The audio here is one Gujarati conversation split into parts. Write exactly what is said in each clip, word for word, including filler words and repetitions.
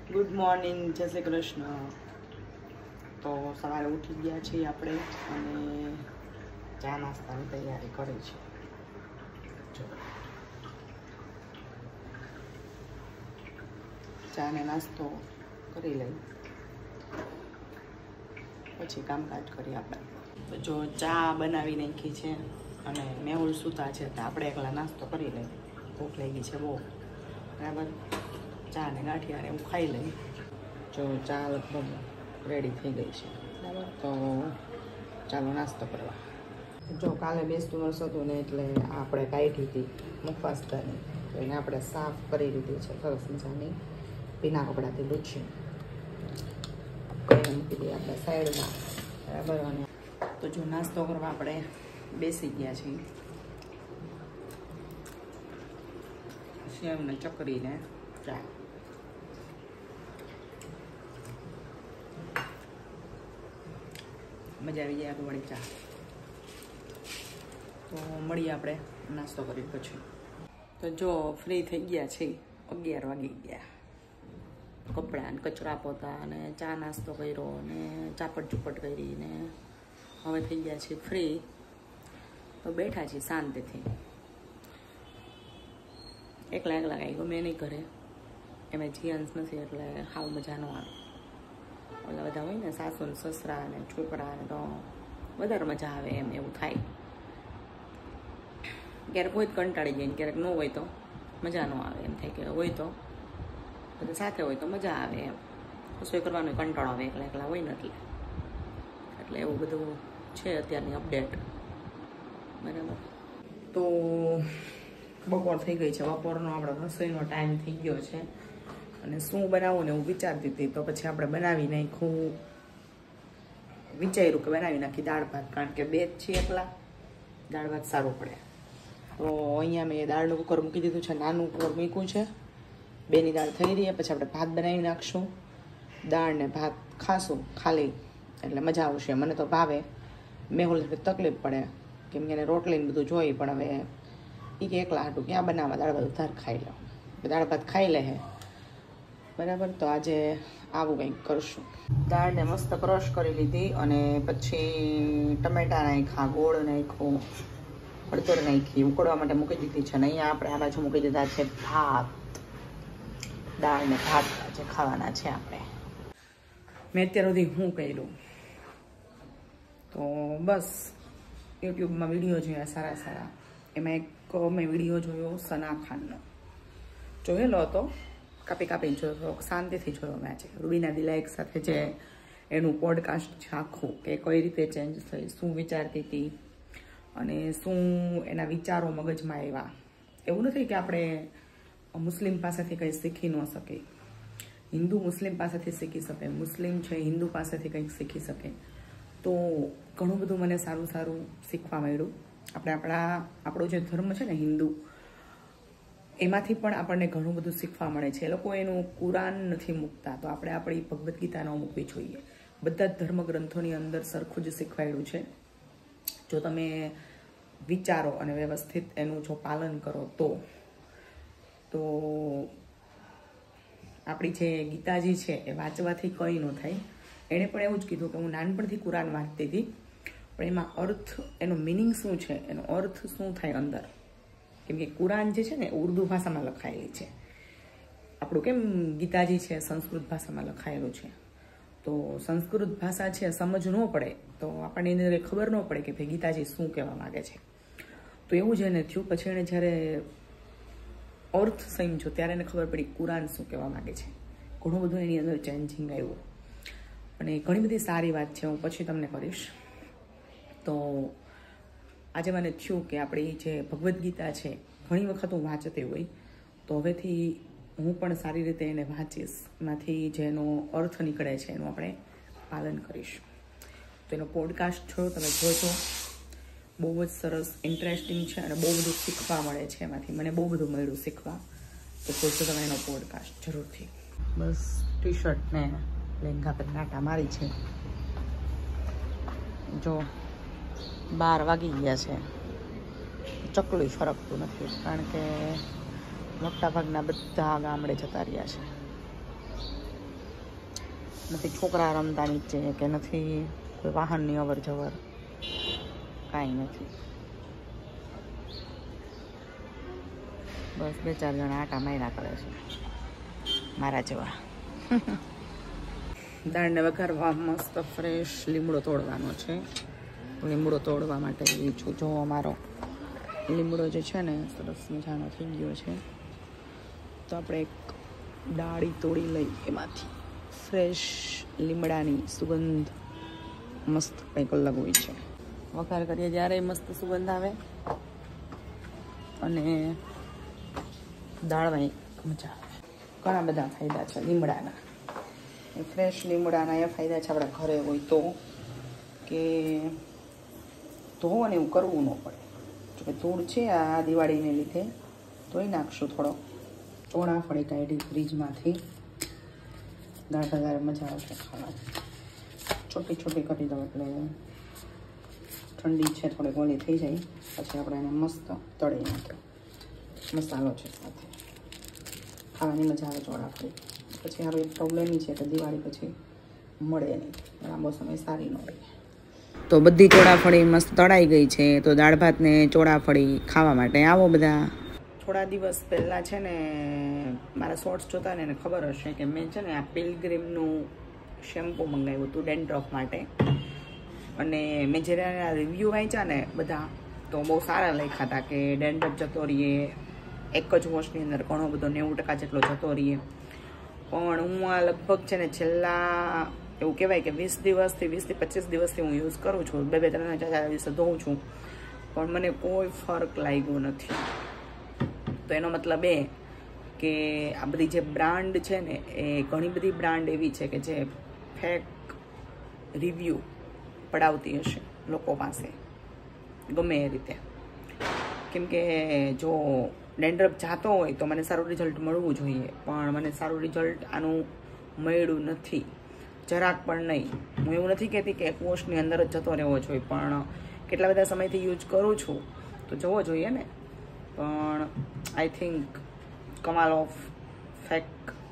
ગુડ મોર્નિંગ, જય શ્રી કૃષ્ણ. તો સવારે ઉઠી ગયા છીએ આપણે અને ચા નાસ્તાની તૈયારી કરી છે. જો ચા ને નાસ્તો કરી લઈ પછી કામકાજ કરીએ આપણે. તો જો ચા બનાવી નાખી છે અને મેહુલ સૂતા છે તો આપણે એકલા નાસ્તો કરી લઈએ. ભૂખ લાગી છે બહુ. બરાબર, ચા ને ગાંઠિયા એવું ખાઈ લઈ. જો ચા લગભગ રેડી થઈ ગઈ છે. બરાબર, તો ચાલો નાસ્તો કરવા. જો કાલે બેસતું વર્ષ હતું ને એટલે આપણે કાઢી હતી મુખવાસ્તાની, તો એને આપણે સાફ કરી દીધી છે સરસ મજાની ભીના કપડાથી લૂછી કરી મૂકી દઈએ આપણે સાઈડમાં. બરાબર, અને તો જો નાસ્તો કરવા આપણે બેસી ગયા છીએ. સેવને ચકરીને ચા. મજા આવી જાય વળી ચા. તો મળીએ આપણે નાસ્તો કરી પછી. તો જો ફ્રી થઈ ગયા છે, અગિયાર વાગી ગયા. કપડાં કચરા પોતા અને ચા નાસ્તો કર્યો અને ચાપટ ચૂપટ કરી ને હવે થઈ ગયા છે ફ્રી. તો બેઠા છીએ શાંતિથી. એકલા એકલા કાંઈ ગમે નહીં ઘરે. એમાં જીયાન્સ નથી એટલે હાવ મજા ન આવે. ઓલા બધા હોય ને સાસુ ને સસરા ને છોકરા ને તો વધારે મજા આવે એમ એવું થાય. ક્યારેક હોય તો કંટાળી જાય ને ક્યારેક ન હોય તો મજા ન આવે. એમ થાય કે હોય તો બધા સાથે હોય તો મજા આવે એમ. રસોઈ કરવાનો કંટાળો આવે એકલા એકલા હોય ને એટલે એટલે એવું બધું છે અત્યારની અપડેટ. બરાબર, તો બપોર થઈ ગઈ છે. બપોરનો આપણે રસોઈનો ટાઈમ થઈ ગયો છે અને શું બનાવવું ને હું વિચારતી હતી. તો પછી આપણે બનાવી નાખ્યું, વિચાર્યું કે બનાવી નાખી દાળ ભાત, કારણ કે બે જ છીએ એકલા, દાળ ભાત સારું પડે. તો અહીંયા મેં દાળનું કુકર મૂકી દીધું છે, નાનું કુકર મૂક્યું છે. બેની દાળ થઈ રહી, પછી આપણે ભાત બનાવી નાખશું. દાળ ને ભાત ખાશું ખાલી એટલે મજા આવશે. મને તો ભાવે, મેહુલ તકલીફ પડે કેમ કે એને રોટલીને બધું જોઈએ, પણ હવે એ કે એકલા હાટું ક્યાં બનાવવા, દાળ ભાત ઉધાર ખાઈ લો. દાળ ભાત ખાઈ લે હે. બરાબર, તો આજે આવું કંઈક કરશું. દાળને મસ્ત ક્રશ કરી લીધી અને પછી ટમેટા નાખ્યા, ગોળ નાખ્યો, હળદર નાખી, ઉકળવા માટે મૂકી દીધી છે. અને અહીંયા આપણે આ બાજુ મૂકી દીધા છે ભાત. દાળ ને ભાત આજે ખાવાના છે આપણે. મેં અત્યાર સુધી શું કર્યું તો બસ યુટ્યુબમાં વિડીયો જોયા સારા સારા. એમાં એક મેં વિડીયો જોયો સના ખાનનો, જોયેલો હતો, કાપી કાપીને જોયો, શાંતિથી જોયો મેં આજે. રૂબીના દિલાઇક સાથે જે એનું પોડકાસ્ટ છે આખું, કે કઈ રીતે ચેન્જ થઈ, શું વિચારતી હતી અને શું એના વિચારો મગજમાં આવ્યા. એવું નથી કે આપણે મુસ્લિમ પાસેથી કંઈ શીખી ન શકે, હિન્દુ મુસ્લિમ પાસેથી શીખી શકે, મુસ્લિમ છે હિન્દુ પાસેથી કંઈક શીખી શકે. તો ઘણું બધું મને સારું સારું શીખવા મળ્યું. આપણે આપણા આપણો જે ધર્મ છે ને હિન્દુ, એમાંથી પણ આપણને ઘણું બધું શીખવા મળે છે. એ લોકો એનું કુરાન નથી મૂકતા, તો આપણે આપણી ભગવદ્ ગીતા ન મૂકવી જોઈએ. બધા જ ધર્મ ગ્રંથોની અંદર સરખું જ શીખવાડ્યું છે. જો તમે વિચારો અને વ્યવસ્થિત એનું જો પાલન કરો તો તો આપણી જે ગીતાજી છે એ વાંચવાથી કંઈ ન થાય. એણે પણ એવું જ કીધું કે હું નાનપણથી કુરાન વાંચતી હતી, પણ એમાં અર્થ, એનો મિનિંગ શું છે, એનો અર્થ શું થાય અંદર. કેમ કે કુરાન જે છે ને ઉર્દુ ભાષામાં લખાયેલી છે. આપણું કેમ ગીતાજી છે સંસ્કૃત ભાષામાં લખાયેલું છે. તો સંસ્કૃત ભાષા છે સમજ ન પડે તો આપણને એની અંદર ખબર ન પડે કે ભાઈ ગીતાજી શું કહેવા માગે છે. તો એવું જ એને થયું. પછી એણે જ્યારે અર્થ સમજો ત્યારે એને ખબર પડી કુરાન શું કહેવા માગે છે. ઘણું બધું એની અંદર ચેન્જિંગ આવ્યું અને ઘણી બધી સારી વાત છે, હું પછી તમને કરીશ. તો આજે મને થયું કે આપણી જે ભગવદ્ ગીતા છે ઘણી વખત હું વાંચતી હોય, તો હવેથી હું પણ સારી રીતે એને વાંચીશ. એમાંથી જેનો અર્થ નીકળે છે એનું આપણે પાલન કરીશું. તો એનો પોડકાસ્ટ જોયો, તમે જોજો, બહુ જ સરસ ઇન્ટરેસ્ટિંગ છે અને બહુ બધું શીખવા મળે છે એમાંથી. મને બહુ બધું મળ્યું શીખવા. તો જોજો તમે એનો પોડકાસ્ટ જરૂરથી. બસ ટી શર્ટ ને લેંગા પર નાટા મારી છે. જો બાર વાગી ગયા છે, ચકલું ફરકતું નથી કારણ કે મોટા ભાગના બધા ગામડે જતા રહ્યા છે. નથી છોકરા રમતા નીચે કે નથી કોઈ વાહનની અવર જવર, કાંઈ નથી. બસ બે ચાર જણા આટા માર્યા કરે છે મારા જેવા. દાળને વઘારવા મસ્ત ફ્રેશ લીમડો તોડવાનો છે. લીમડો તોડવા માટે છું. જો અમારો લીમડો જે છે ને સરસ મજાનો થઈ ગયો છે. તો આપણે એક ડાળી તોડી લઈ, એમાંથી ફ્રેશ લીમડાની સુગંધ મસ્ત કંઈક અલગ હોય છે. વઘાર કરીએ જ્યારે મસ્ત સુગંધ આવે અને દાળમાં મજા આવે. ઘણા બધા ફાયદા છે લીમડાના. એ ફ્રેશ લીમડાના એ ફાયદા છે આપણા ઘરે હોય તો, કે ધોવું ને એવું કરવું ન પડે. જો કે ધૂળ છે આ દિવાળીને લીધે ધોઈ નાખશું. થોડો ચોળાફળી કાઢી ફ્રીજમાંથી. દાળ વધારે મજા આવશે ખાવાની. છોટી છોટી કરી દો એટલે ઠંડી છે થોડી ગોળી થઈ જાય. પછી આપણે એને મસ્ત તળી નાખીએ. મસાલો છે સાથે, ખાવાની મજા આવે ચોળાફળી. પછી આરો એક પ્રોબ્લેમ છે કે દિવાળી પછી મળે નહીં, લાંબો સમય સારી ન રહે. તો બધી ચોળાફળી મસ્ત તળાઈ ગઈ છે. તો દાળ ભાત ને ચોળાફળી ખાવા માટે આવો બધા. થોડા દિવસ પહેલાં છે ને મારા શોર્ટ્સ જોતા ને એને ખબર હશે કે મેં છે ને આ પિલગ્રીમનું શેમ્પૂ મંગાવ્યું હતું ડેન્ડ્રફ માટે. અને મેં જ્યારે આ રિવ્યૂ વાંચ્યા ને બધા, તો બહુ સારા લખ્યા હતા કે ડેન્ડ્રફ જતો રહીએ એક જ વોશની અંદર, ઘણો બધો નેવું ટકા જેટલો જતો રહીએ. પણ હું આ લગભગ છે ને છેલ્લા એવું કહેવાય કે વીસ દિવસથી વીસથી પચીસ દિવસથી હું યુઝ કરું છું. બે બે ત્રણ ચાર ચાર દિવસે ધોઉં છું, પણ મને કોઈ ફરક લાગ્યો નથી. તો એનો મતલબ એ કે આ બધી જે બ્રાન્ડ છે ને એ ઘણી બધી બ્રાન્ડ એવી છે કે જે ફેક રિવ્યૂ પડાવતી હશે લોકો પાસે ગમે એ રીતે. કેમ કે જો ડેન્ડ્રફ જાતો હોય તો મને સારું રિઝલ્ટ મળવું જોઈએ, પણ મને સારું રિઝલ્ટ આનું મળ્યું નથી, જરાક પણ નહીં. હું એવું નથી કહેતી કે એક વોશની અંદર જ જતો રહેવો જોઈએ, પણ કેટલા બધા સમયથી યુઝ કરું છું તો જવો જોઈએ ને. પણ આઈ થિંક કમાલ ઓફ ફેક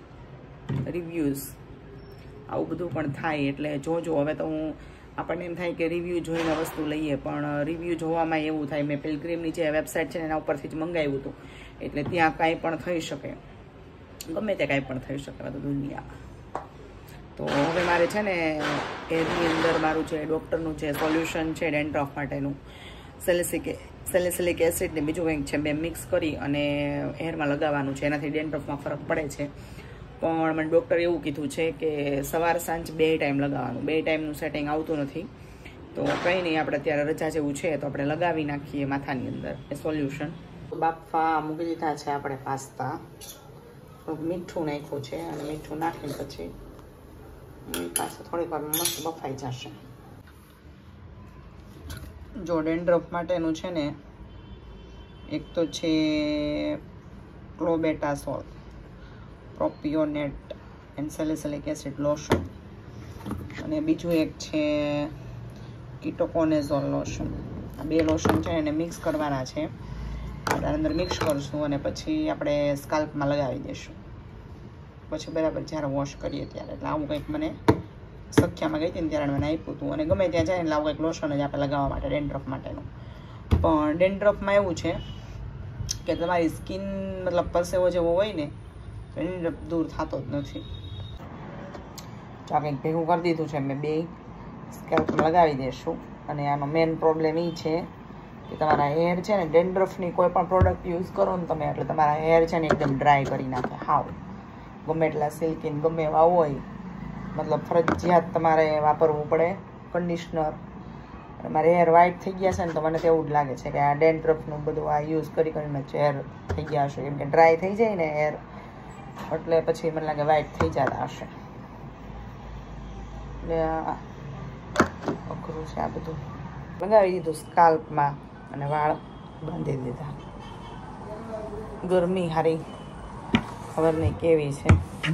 રિવ્યૂઝ આવું બધું પણ થાય. એટલે જોજો. હવે તો હું આપણને એમ થાય કે રિવ્યૂ જોઈને વસ્તુ લઈએ, પણ રિવ્યૂ જોવામાં એવું થાય. મેં પિલગ્રીમની જે વેબસાઇટ છે ને એના ઉપરથી જ મંગાવ્યું હતું, એટલે ત્યાં કાંઈ પણ થઈ શકે, ગમે તે કાંઈ પણ થઈ શકે બધું દુનિયામાં. તો હવે મારે છે ને એની અંદર મારું જે ડૉક્ટરનું જે સોલ્યુશન છે ડેન્ડ્રફ માટેનું, સેલિસિક સેલિસિલિક એસિડ ને બીજું કંઈક છે, બે મિક્સ કરી અને હેરમાં લગાવવાનું છે. એનાથી ડેન્ડ્રફમાં ફરક પડે છે. પણ મને ડૉક્ટરે એવું કીધું છે કે સવાર સાંજ બે ટાઈમ લગાવવાનું. બે ટાઈમનું સેટિંગ આવતું નથી, તો કંઈ નહીં, આપણે અત્યારે રજા જેવું છે તો આપણે લગાવી નાખીએ માથાની અંદર એ સોલ્યુશન. બાફા મૂકી દીધા છે આપણે પાસ્તા. મીઠું નાખ્યું છે અને મીઠું નાખીને પછી પાછું થોડીક વાર મસ્ત બફાઈ જશે. જો ડેન્ડ્રફ માટેનું છે ને એક તો છે clobetasol propionate and salicylic acid lotion, અને બીજું એક છે કીટોકોનેઝોલ લોશન. આ બે લોશન છે એને મિક્સ કરવાના છે. આપણે અંદર મિક્સ કરશું અને પછી આપણે સ્કાલ્પમાં લગાવી દઈશું. પછી બરાબર જ્યારે વોશ કરીએ ત્યારે. એટલે આવું કંઈક મને સખ્યામાં ગઈ હતી ને ત્યારે મને આપ્યું હતું. અને ગમે ત્યાં જાય એટલે આવું કંઈક લોશન જ આપણે લગાવવા માટે ડેન્ડ્રફ માટેનું. પણ ડેન્ડ્રફમાં એવું છે કે તમારી સ્કિન મતલબ પરસેવો જેવો હોય ને તો ડેન્ડ્રફ દૂર થતો જ નથી. તો આ કંઈક ભેગું કરી દીધું છે મેં, બે સ્કેલ્પમાં લગાવી દઈશું. અને આનો મેઇન પ્રોબ્લેમ એ છે કે તમારા હેર છે ને ડેન્ડ્રફની કોઈ પણ પ્રોડક્ટ યુઝ કરો ને તમે, એટલે તમારા હેર છે ને એકદમ ડ્રાય કરી નાખે હાવ. ગમે એટલા સિલ્કીન ગમે એવા હોય, મતલબ ફરજિયાત તમારે વાપરવું પડે કન્ડિશનર. મારે હેર વ્હાઇટ થઈ ગયા છે ને તો મને તો એવું જ લાગે છે કે આ ડેન્ડ્રફનું બધું આ યુઝ કરી કરીને હેર થઈ ગયા હશે. કેમ કે ડ્રાય થઈ જાય ને હેર, એટલે પછી મને લાગે વ્હાઇટ થઈ જતા હશે. એટલે અઘરું છે આ બધું. લગાવી દીધું સ્કાલ્પમાં અને વાળ બાંધી દીધા. ગરમી હારી ખબર નહીં કેવી છે.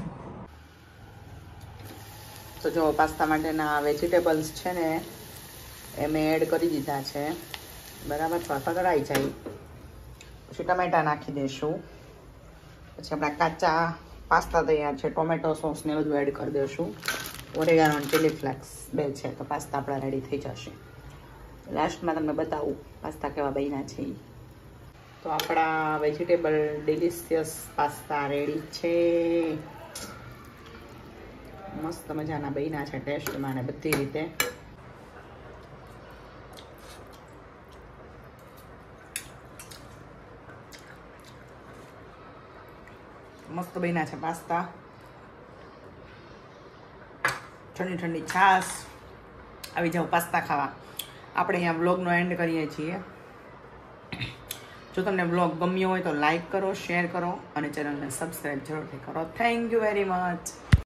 તો જો પાસ્તા માટેના વેજીટેબલ્સ છે ને એ મેં એડ કરી દીધા છે. બરાબર પાસ્તા તળાઈ જાય પછી ટમેટા નાખી દઈશું. પછી આપણા કાચા પાસ્તા તૈયાર છે, ટોમેટો સોસ ને બધું એડ કરી દઈશું. ઓરેગાનો અને ચીલી ફ્લેક્સ બે છે તો પાસ્તા આપણા રેડી થઈ જશે. લાસ્ટમાં તમને બતાવું પાસ્તા કેવા બન્યા છે. તો આપણા વેજીટેબલ ડિલિશિયસ પાસ્તા રેડી છે. મસ્ત મજાના બન્યા છે ટેસ્ટમાં ને બધી રીતે. મસ્ત બન્યા છે પાસ્તા. ઠંડી ઠંડી છાશ. આવી જાઓ પાસ્તા ખાવા. આપણે અહીંયા વ્લોગનો એન્ડ કરીએ છીએ. જો તમને વ્લોગ ગમ્યો હોય તો લાઈક કરો, શેર કરો અને ચેનલને સબસ્ક્રાઈબ જરૂરથી કરો. Thank you very much.